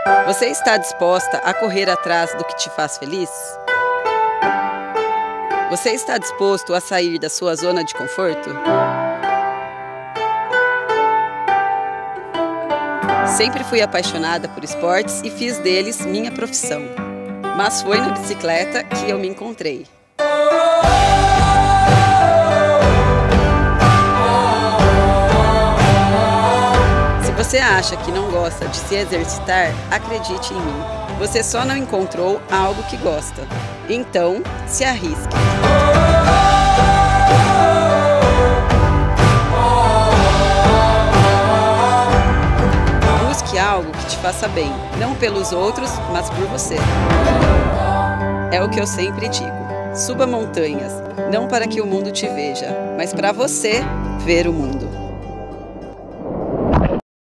Você está disposta a correr atrás do que te faz feliz? Você está disposto a sair da sua zona de conforto? Sempre fui apaixonada por esportes e fiz deles minha profissão. Mas foi na bicicleta que eu me encontrei. Se você acha que não gosta de se exercitar, acredite em mim. Você só não encontrou algo que gosta. Então, se arrisque. Busque algo que te faça bem, não pelos outros, mas por você. É o que eu sempre digo. Suba montanhas, não para que o mundo te veja, mas para você ver o mundo.